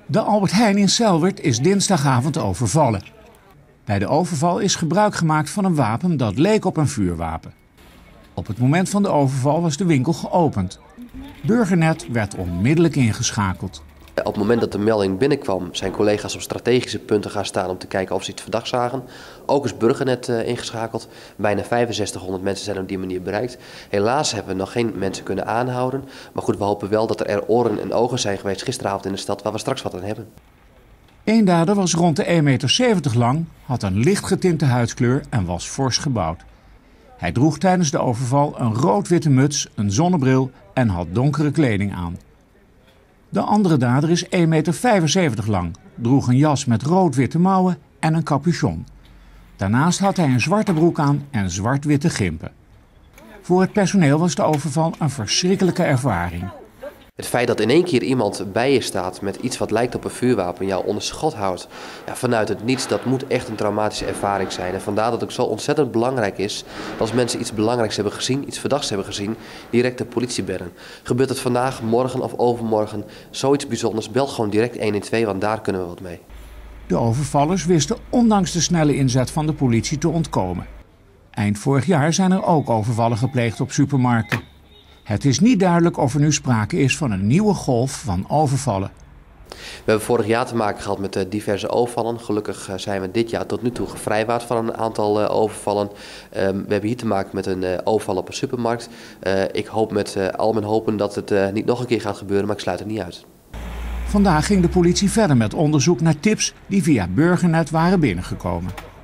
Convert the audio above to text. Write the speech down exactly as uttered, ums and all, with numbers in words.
De Albert Heijn in Selwerd is dinsdagavond overvallen. Bij de overval is gebruik gemaakt van een wapen dat leek op een vuurwapen. Op het moment van de overval was de winkel geopend. Burgernet werd onmiddellijk ingeschakeld. Op het moment dat de melding binnenkwam zijn collega's op strategische punten gaan staan om te kijken of ze iets verdachts zagen. Ook is Burgernet uh, ingeschakeld. Bijna vijfenzestighonderd mensen zijn op die manier bereikt. Helaas hebben we nog geen mensen kunnen aanhouden. Maar goed, we hopen wel dat er oren en ogen zijn geweest gisteravond in de stad waar we straks wat aan hebben. Eén dader was rond de één meter zeventig lang, had een licht getinte huidskleur en was fors gebouwd. Hij droeg tijdens de overval een rood-witte muts, een zonnebril en had donkere kleding aan. De andere dader is één meter vijfenzeventig lang, droeg een jas met rood-witte mouwen en een capuchon. Daarnaast had hij een zwarte broek aan en zwart-witte gimpen. Voor het personeel was de overval een verschrikkelijke ervaring. Het feit dat in één keer iemand bij je staat met iets wat lijkt op een vuurwapen, jou onder schot houdt, ja, vanuit het niets, dat moet echt een traumatische ervaring zijn. En vandaar dat het zo ontzettend belangrijk is dat als mensen iets belangrijks hebben gezien, iets verdachts hebben gezien, direct de politie bellen. Gebeurt het vandaag, morgen of overmorgen zoiets bijzonders, bel gewoon direct honderdtwaalf, want daar kunnen we wat mee. De overvallers wisten ondanks de snelle inzet van de politie te ontkomen. Eind vorig jaar zijn er ook overvallen gepleegd op supermarkten. Het is niet duidelijk of er nu sprake is van een nieuwe golf van overvallen. We hebben vorig jaar te maken gehad met diverse overvallen. Gelukkig zijn we dit jaar tot nu toe gevrijwaard van een aantal overvallen. We hebben hier te maken met een overval op een supermarkt. Ik hoop met al mijn hopen dat het niet nog een keer gaat gebeuren, maar ik sluit het niet uit. Vandaag ging de politie verder met onderzoek naar tips die via Burgernet waren binnengekomen.